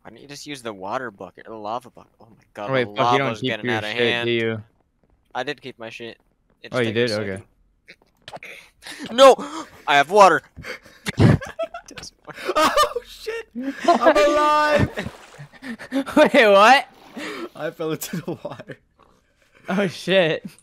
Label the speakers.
Speaker 1: Why don't you just use the water bucket or the lava bucket? Oh my god,
Speaker 2: Oh, wait,
Speaker 1: the
Speaker 2: fuck, you don't
Speaker 1: lava's
Speaker 2: keep
Speaker 1: getting
Speaker 2: your
Speaker 1: out of
Speaker 2: shit,
Speaker 1: hand.
Speaker 2: do you?
Speaker 1: I did keep my shit. It
Speaker 2: Oh,
Speaker 1: just
Speaker 2: you
Speaker 1: took me a
Speaker 2: did? Okay.
Speaker 1: second. No! I have water!
Speaker 3: Oh shit! I'm alive!
Speaker 2: Wait, what?
Speaker 3: I fell into the water.
Speaker 2: Oh shit.